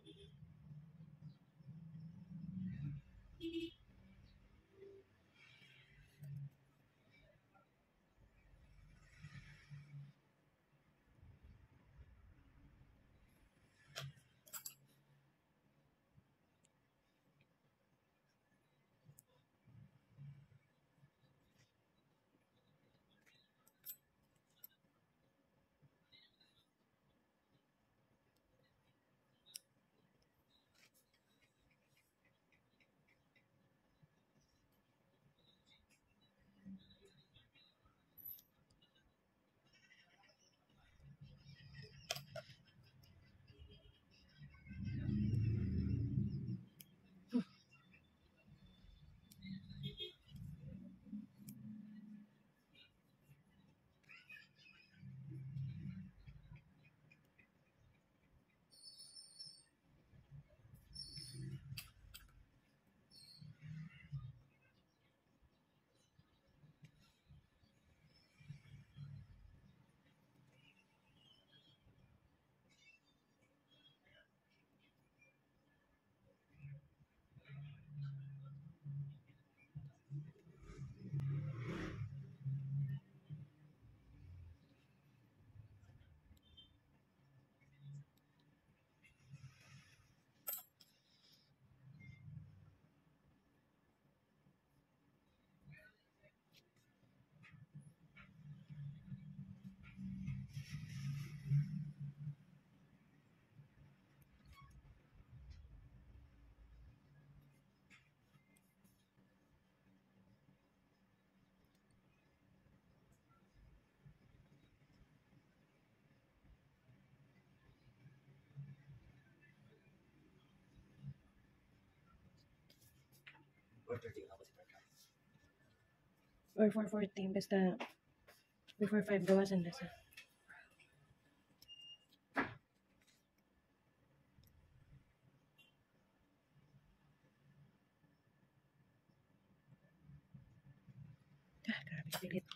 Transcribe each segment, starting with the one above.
Or 4:40, basta before 5 gawasan na sa. Grabe pilit.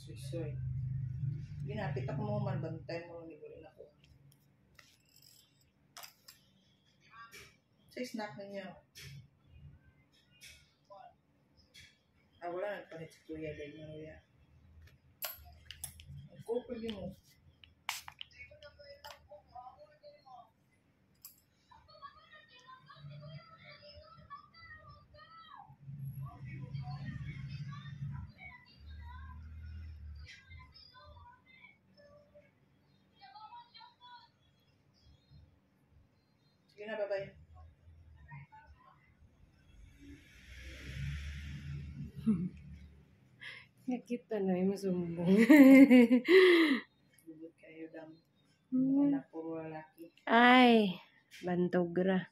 Suy-suy. Ginapit ako mo man, bantay mo, hindi ko rin ako. Sa snack ninyo. Wala, nagpanit si Kuya dahil mo ya. Ako, pwede mo. Sige na, bye-bye. Nakita na yung masumbong. Bubot kayo, dam. Anak, puro lalaki. Ay, bantogra.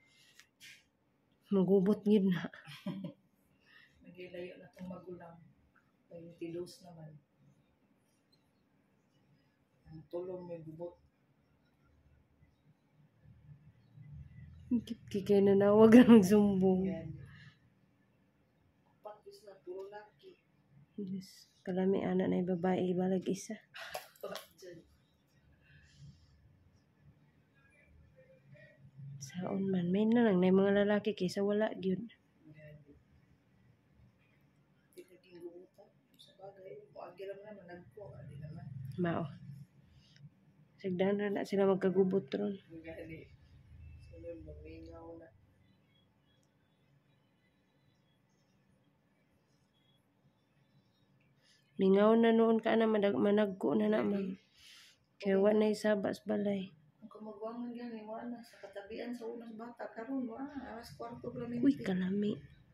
Magubot yun na. Nagilayo na itong magulang. 22 naman. Ang tulong may bubot. Kikay na nawag ang sumbong. Yan. Pagkis na puro laki. Yes. Kalami anak na yung babae, balag isa. Diyan. Saon man, may na lang na yung mga lalaki kaysa wala yun. Yan. Hindi naging gubutan. Sa bagay, muagi lang naman, nagpo. Hindi naman. Mao. Sagdan na sila magkagubot ron. Gali. Sunod, mamingaw na. Mingaw na noon ka na, managko na naman. Kaya wala na isabas balay. Ang kumagwangan yan, wala na. Sa katabian sa unas bata. Karoon, wala. Aras kwarto grabe. Uy, kalami.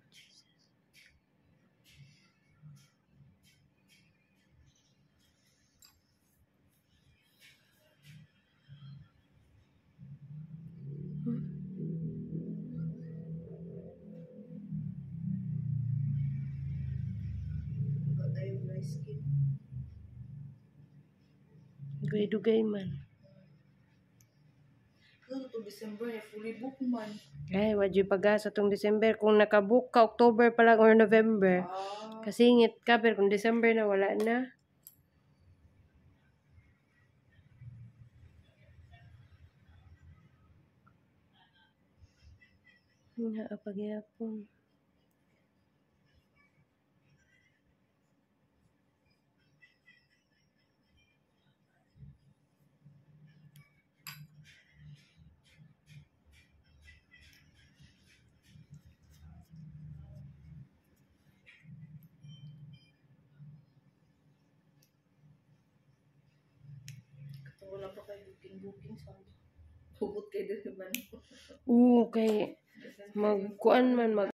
Tayo dry skin. Dugay-dugay man. Pero to December, fully book man. Ay, wadyo pag-asa tong December. Kung nakabook ka, October pa lang or November. Kasingit ka, pero kung December na, wala na. Nga, pagyapon. Wala pa kayo booking sa bubot kayo din naman. Oo, kay magkuan man,